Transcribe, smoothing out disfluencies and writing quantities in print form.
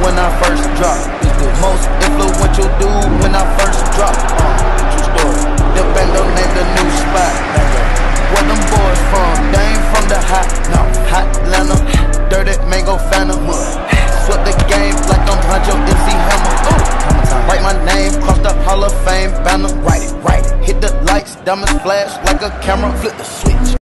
when I first drop. Most influential dude when I first drop. True story. The bando named the new spot. Where them boys from? They ain't from the hot, no, hot Atlanta. Dirty mango phantom. Swept the game like I'm Huncho MC Hammer. Write my name, cross the Hall of Fame banner. Write it, hit the lights, diamonds flash like a camera. Flip the switch.